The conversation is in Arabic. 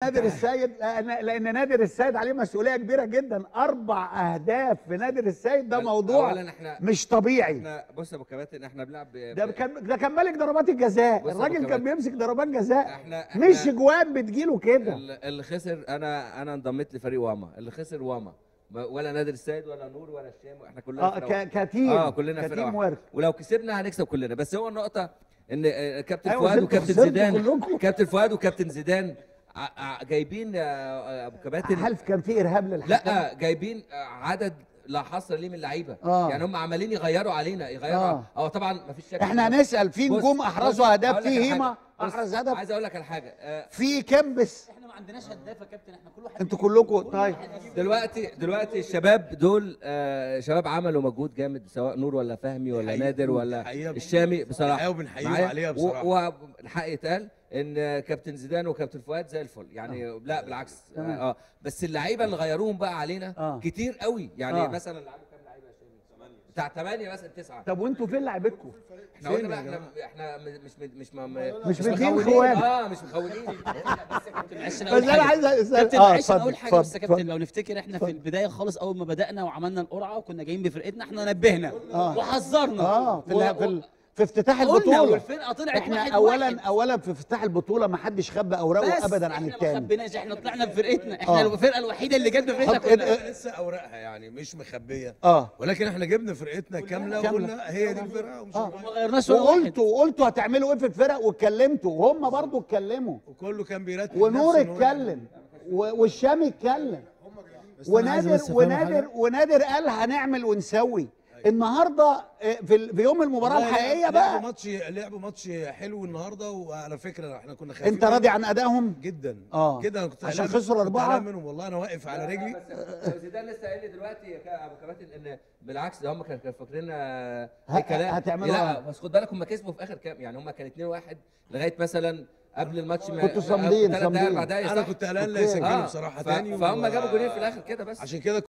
نادر السيد، لان نادر السيد عليه مسؤوليه كبيره جدا. 4 اهداف في نادر السيد ده موضوع مش طبيعي. احنا بص يا ابو كباتن، احنا بنلعب ده كان مالك ضربات الجزاء، الراجل كان بيمسك ضربات جزاء، مش جوان بتجيله كده. اللي خسر، انا انضميت لفريق واما، اللي خسر واما، ولا نادر السيد ولا نور ولا الشام، احنا كلنا كتيم، كلنا كتيم ورك. ولو كسبنا هنكسب كلنا. بس هو النقطه ان كابتن فؤاد وكابتن زيدان، كابتن فؤاد وكابتن زيدان جايبين ابو كباتن. هل كان في ارهاب للحكم؟ لا، جايبين عدد لا حصر ليه من اللعيبه. يعني هم عمالين يغيروا علينا، يغيروا. طبعا ما فيش شك. احنا هنسال في نجوم احرزوا اهداف، في هيما احرز هدف. عايز اقول لك على حاجه، في كمبس. احنا ما عندناش هداف يا كابتن، احنا كل واحد انتوا كلكم طيب. دلوقتي الشباب دول شباب عملوا مجهود جامد، سواء نور ولا فهمي ولا نادر ولا الشامي بصراحه، وبنحييهم عليها بصراحه. والحق يتقال ان كابتن زيدان وكابتن فؤاد زي الفل يعني. لا بالعكس. بس اللعيبه اللي غيروهم بقى علينا كتير قوي يعني. مثلا لعبوا كام لعيبه يا شامي؟ بتاع 8 مثلا 9. طب وانتوا فين لعيبتكم؟ احنا قلنا بقى احنا مش مدين خوان. مش مخولين. بس انا عايز اسال كابتن معلش اقول حاجه بس يا كابتن. لو نفتكر احنا في البدايه خالص اول ما بدانا وعملنا القرعه وكنا جايين بفرقتنا، احنا نبهنا وحذرنا في افتتاح البطوله، والفرقه طلعت احنا اولا في افتتاح البطوله ما حدش خبى اوراقه ابدا عن الثاني. احنا ما خبيناش، احنا طلعنا بفرقتنا، احنا الفرقه الوحيده اللي جت بفرقتنا كلها. لسه اوراقها يعني مش مخبيه. ولكن احنا جبنا فرقتنا كامله وقلنا هي دي الفرقه ومش ما غيرناش. وقلتوا هتعملوا ايه في الفرق، واتكلمتوا وهم برضو اتكلموا، وكله كان بيرتب. ونور اتكلم والشام اتكلم، ونادر قال هنعمل ونسوي. النهارده في يوم المباراه الحقيقيه بقى لعبوا ماتش حلو النهارده. وعلى فكره احنا كنا خايفين. انت راضي عن ادائهم جدا جدا؟ انا كنت عشان خسروا 4 منهم والله. انا واقف على رجلي. زيدان لسه قايل لي دلوقتي يا ابو كباتن ان بالعكس، ده هم كانوا فاكرين كلام هتعملوا. لا بس خد بالك هم كسبوا في اخر كام يعني. هم كان 2-1 لغايه مثلا قبل الماتش. كنتوا صامدين. انا كنت قلقان لا يسجلوا بصراحه تاني. فهم جابوا جولين في الاخر كده بس. عشان كده